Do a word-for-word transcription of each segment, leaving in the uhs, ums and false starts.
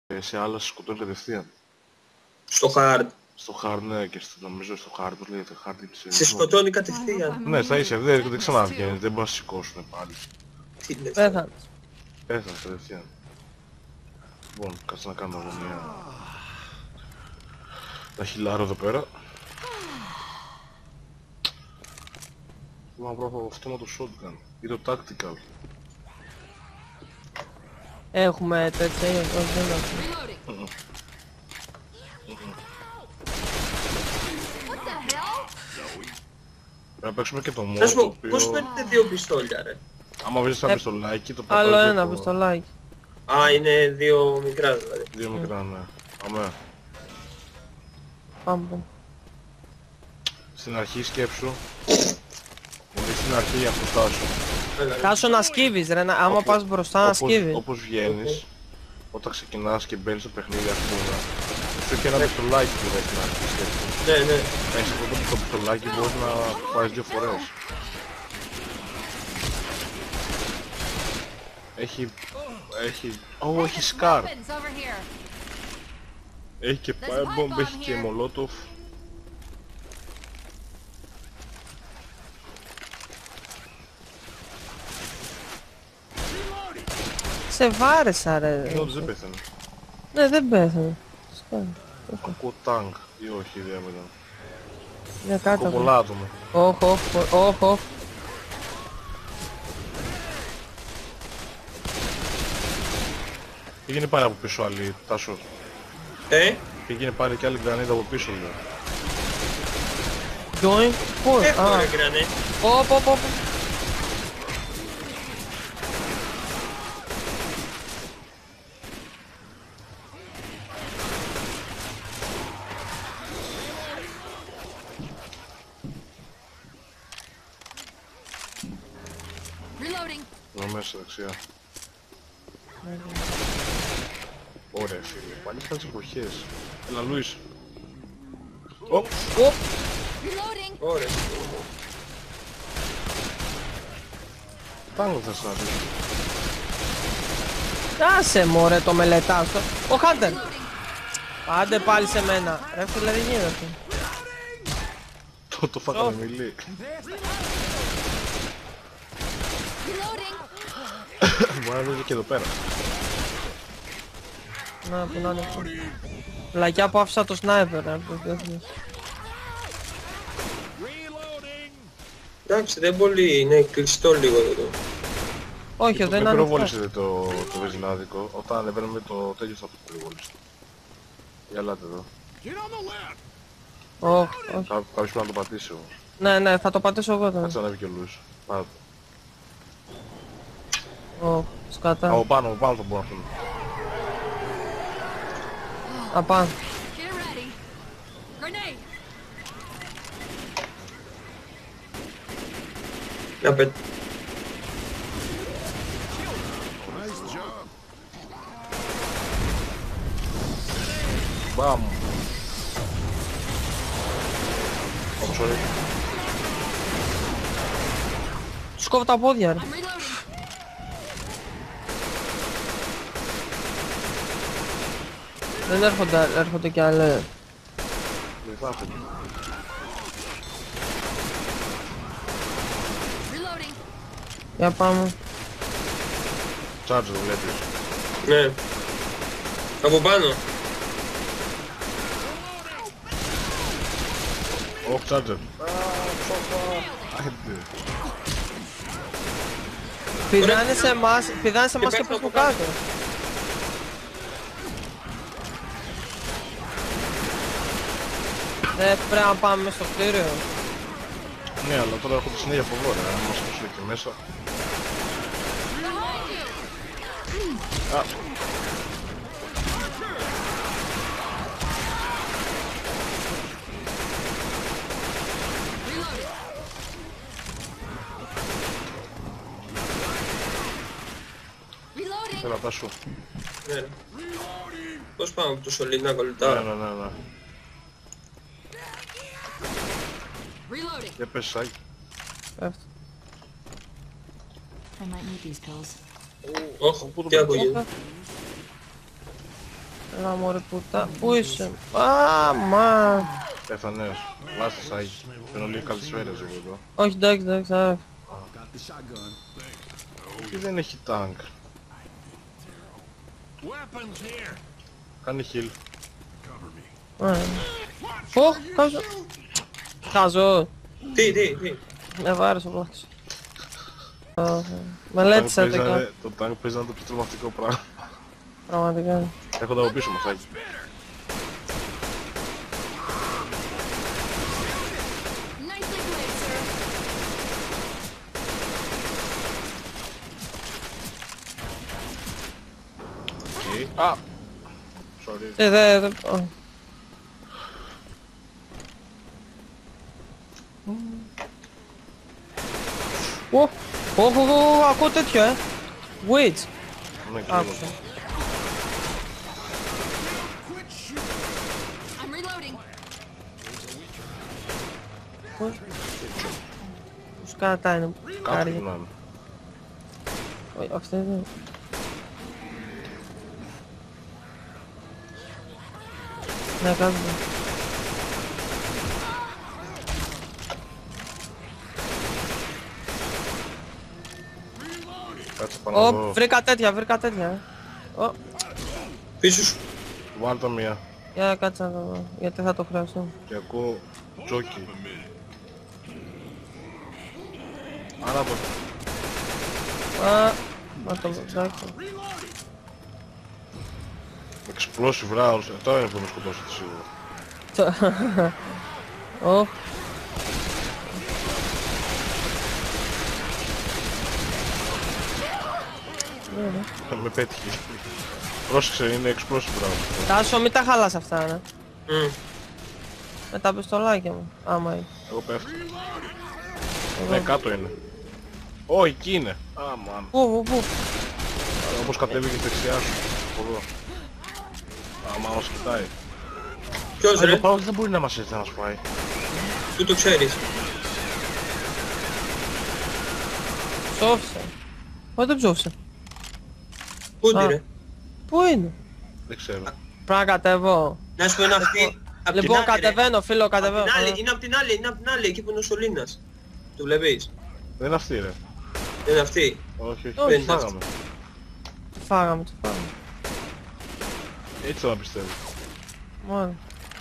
σε άλλα σκοτώνει κατευθείαν. Στο hard. Στο hard, ναι, και στο, νομίζω στο hard, πώς λέγεται, hard της... Σε σκοτώνει κατευθείαν. Ναι, στα ίσια, δεν, δεν ξαναβγαίνεις, δεν μπορεί να σηκώσουν πάλι. Τι λες. Πέθανες. Πέθανε κατευθείαν. Λοιπόν, κάτσε να κάνω εγώ μια... Τα χιλάρω εδώ πέρα. Θέλω να βρω από αυτό το shotgun ή το tactical. Έχουμε τέτοια, όχι δεν έχουμε. Πρέπει να παίξουμε και το mod, Θες το μου, οποίο... πώς παίρνετε δύο πιστόλια ρε. Άμα βρεις ένα Ε, πιστολάκι, το Άλλο πατάς ένα δύο- πιστολάκι. Α, είναι δύο μικρά δηλαδή. Δύο μικρά, ναι. Αμέ. Πάμε. πάμε. Στην αρχή σκέψου. Ότι στην αρχή αποστάσου. Έλα, ρε. Κάσου να σκύβεις ρε, να- άμα Όπως- πας μπροστά να όπως- σκύβεις. Όπως βγαίνεις, όταν ξεκινάς και μπαίνεις στο παιχνίδι ας πούμε, σου έχει ένα πιστολάκι που δεν στην αρχή σκέψου. Ναι, ναι. Έχεις αυτό το πιστολάκι μπορείς να πάρεις δύο φορές. Έχει... έχει... Ω, έχει σκάρ. Έχει και firebomb, έχει και molotov. Σε βάρεσα ρε. Είναι ότι δεν πέθανε. Ναι, δεν πέθανε. Σκάνε. Κακό τάγκ ή όχι, η ιδέα μου ήταν. Είναι κάτω. Κακό πολλά άτομα. Όχι, όχι, όχι, όχι. Πήγαινε πάλι από πίσω άλλη, Τάσο. Ε, Πήγαινε πάλι και άλλη γκρανίδα από πίσω λέω. Join. Πώς, έχω α. ρε γκρανέ. Ωπ, ωπ, ωπ. Reloading. Εδώ μέσα δεξιά. Ωραία φίλε, πάλι στα τις εποχές. Έλα Λουίς. Ω, Οπ. Reloading. Ωραία. τάγκ θα σας δεις. Άσε μωρέ το μελετάς. το- Ο Χάντερ. Άντε πάλι σε μένα. Ρε φίλε δεν γίνεται. Το, το φάγαμε μιλή. Reloading. Μπορεί να δει και εδώ πέρα. Να, που να είναι αυτό. Λαγιά που άφησα το σνάιπερ, ρε. που δεν- Εντάξει, δεν πολύ, είναι κλειστό λίγο εδώ. Όχι, δεν Με είναι πυροβόλησε το, το βεζινάδικο. Όταν ανεβαίνουμε το τέτοιο θα το πυροβόλησε. Για ελάτε εδώ. Όχι, όχι. Κα- Κάποιος πρέπει να το πατήσει όμως. Ναι, ναι, θα το πατήσω εγώ τώρα. Κάτσε να ανέβει και ο Λουίς. Πάρε το. Όχι, σκατά. Από πάνω, από πάνω θα μπορούν να φύγουν. Απάνω. Get ready. Grenade. Να πετ... Μπαμ. Oh, sorry. Τους κόβω τα πόδια, ρε. I'm reloading. Δεν έρχονται, έρχονται κι άλλοι. Δεν θα έρθει. Reloading. Για πάμε. Charger το βλέπεις. Ναι. Από πάνω. Όχι, charger. Άντε. Πηδάνε σε εμάς, πηδάνε σε εμάς και πέφτω προς από το κάτω. Δεν πρέπει να πάμε μέσα στο κτίριο. Ναι, αλλά τώρα έχω τη συνέχεια από εδώ, ρε. Αν μας πούσουν εκεί μέσα. Α, Reloading. έλα, Τάσου. Ναι. Πώς πάμε από το σωλήνα Ναι, κολλητά. ναι, ναι, ναι. Reloading. Για πες, Σάκη. Πέφτει. I might need these pills. Όχι, Πού το τι πετάω? ακούγεται. Έλα μωρέ πουτά. Πού είσαι? Αμά. Έφανες. Λάστε σάγι. Παίρνω λίγο καλησφαίρες εγώ εδώ. Όχι εντάξει εντάξει. α. Τι δεν έχει τάγκ. Κάνει heal. Α. Ω, χάζω. Χάζω. Τι, τι, τι. Με βάρεσε ο πλάτος. Μελέτησα το κάνω. Το τάγκ παίζει να είναι το πιο τρομακτικό πράγμα. Πραγματικά. Έχω τα από πίσω μου σάγι. Nicely played, sir. Οκ. Α! Sorry. Ε, δε, δε, ω. Ω, ω, ω, ω, ακούω τέτοιο, ε. Wait. Ναι, και Άκουσα. λίγο. I'm reloading. Σκάτα είναι. Κάτω Κάρια. να είναι. Όχι, αυτή δεν είναι. Ναι, κάτω. Κάτσε πάνω Ω, εδώ. βρήκα τέτοια, βρήκα τέτοια. ε. Ω, Πίσω σου. Βάλτε μία. για κάτσε να το δω, γιατί θα το χρειαστώ. Και ακούω τζόκι. Άρα το... Α, να το δω, εντάξει. Explosive rounds. Ε, τώρα είναι που με σκοτώσετε σίγουρα. Ω, Με πέτυχε. Πρόσεξε, είναι explosive rounds. Τάσο, μην τα χαλάς αυτά, ναι. Μμ. Με τα πιστολάκια μου, άμα είναι. Εγώ πέφτω. Εγώ. Ναι, κάτω είναι. Ω, εκεί είναι. Α, μαν. Πού, πού, πού. Όπως κατέβηκες δεξιά σου. Από εδώ. Α, μα μας κοιτάει. Ποιος Α, το ρε, πράγμα δεν μπορεί να μας έρθει να μας φάει. του το ξέρεις. Ψόφισε. Πότε δεν ψόφισε. Πού Α. είναι ρε. Πού είναι. Δεν ξέρω. Πρέπει να κατεβώ. Να σου πω είναι αυτή. Απ' την Λοιπόν, άλλη, ρε. κατεβαίνω, φίλο, Απ' την κατεβαίνω. άλλη, είναι απ' την άλλη, είναι απ' την άλλη, εκεί που είναι ο Σωλήνας. Το βλέπεις. Δεν είναι αυτή ρε. Δεν είναι αυτή. Όχι, όχι. Όχι. Δεν φάγαμε. Το φάγαμε, το φάγαμε. Έτσι θα πιστεύω. Μόνο.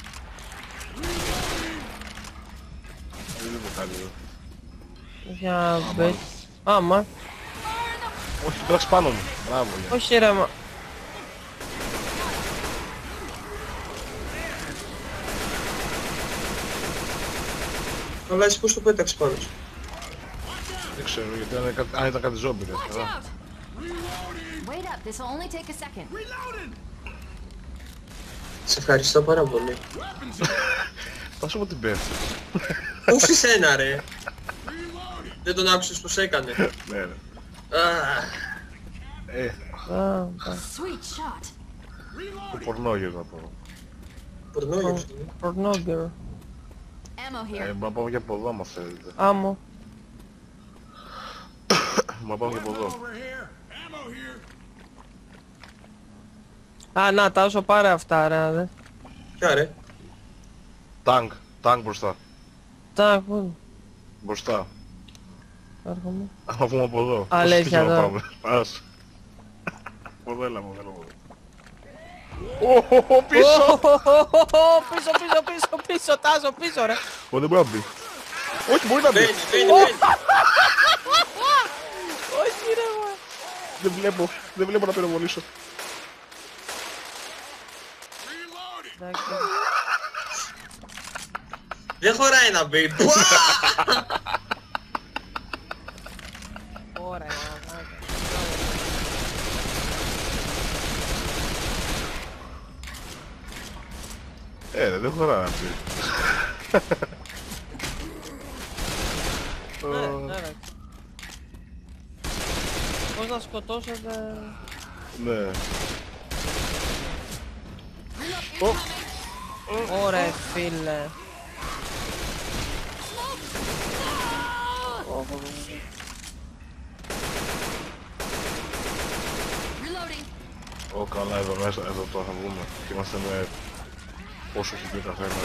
Δεν είναι κάτι εδώ. Για μπε. Άμα. Όχι, πέταξε πάνω μου. Μπράβο, για. Όχι ρε, μα. Αλλά εσύ πώς το πέταξες πάνω σου. Δεν ξέρω, γιατί αν, ήταν- αν ήταν κάτι ζόμπι ρε. Watch Καλά. out. Wait up. This will only take a second. Σε ευχαριστώ πάρα πολύ. Θα σου πω την πέφτει. Όχι σένα ρε. Δεν τον άκουσες πως έκανε. Ναι ρε. Αχ, Ε, Α, α. Sweet shot. το πορνόγιο θα πω. πορνόγιος. Πορνόγκερ. Ammo Ε, here. μπορούμε να πάμε και από εδώ άμα θέλετε. Άμμο. Μπορούμε να πάμε και από εδώ. Α, να, τα όσο πάρε αυτά ρε, δε. Ποια ρε. Τάγκ, τάγκ μπροστά. Τα, πού, Μπροστά. έρχομαι. Άμα βγούμε από εδώ. Αλήθεια, Πώς εδώ. πάμε. Ας. Από εδώ έλα, από εδώ. Ω, πίσω! Ω, πίσω, πίσω, πίσω, πίσω, τάζω, πίσω ρε. Ω, δεν μπορεί να μπει. Όχι, μπορεί να μπει. Μπαίνει, μπαίνει, μπαίνει. Όχι ρε, μα. Δεν βλέπω, δεν βλέπω να πυροβολήσω. Εντάξει. Δεν χωράει να μπει. Πουά! Ωραία, μαλάκα. Ε, ρε, δεν χωρά να μπει. Ναι, ναι, ρε. Πώς να σκοτώσετε... Ναι. Ωραία, φίλε. Reloading. Ω, καλά, εδώ μέσα, εδώ τώρα θα βγούμε. Και είμαστε με πόσο χιλιό καθένα.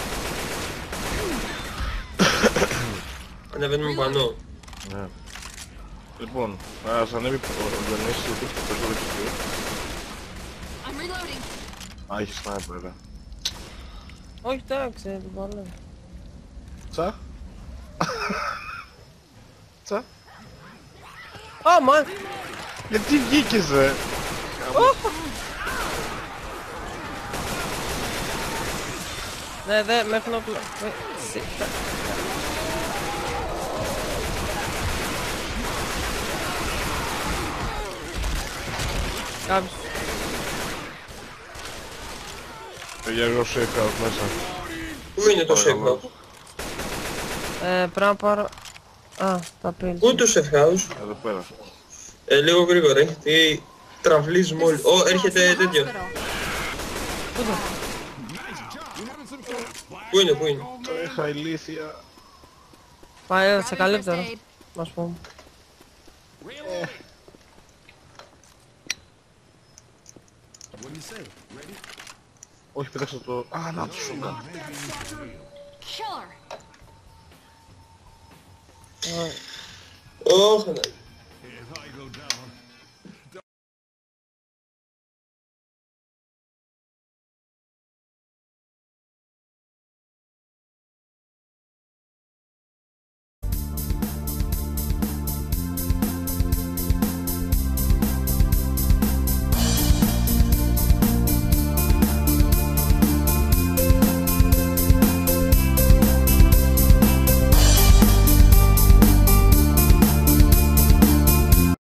Ανεβαίνουμε πάνω. Ναι. Λοιπόν, ας ανέβει ο Διονύσης γιατί έχει το περισσότερο χιλιό. I'm reloading. Α, έχει σνάιπερ, ρε. Όχι, εντάξει, την βάλω. Τσα. Τσα. Α, μα! Γιατί βγήκες, ρε. Ναι, δε, με έχουν όπλο. Ε, σι- Κάποιος. Παιδιά, εγώ safe out μέσα. Πού είναι το safe Παρακαλώ. house? Ε, πρέπει να πάρω... Α, τα πέλη. Πού είναι το safe house? Εδώ πέρα. Ε, λίγο γρήγορα, γιατί τραυλίζουμε όλοι. Ω, έρχεται τέτοιο. Πού το? Πού είναι, πού είναι? Είχα ηλίθεια. Πάει, σε καλύτερο. Ας πούμε. Όχι, πέταξα το... Α, να το σούγκα. Killer. Ωχ, ναι.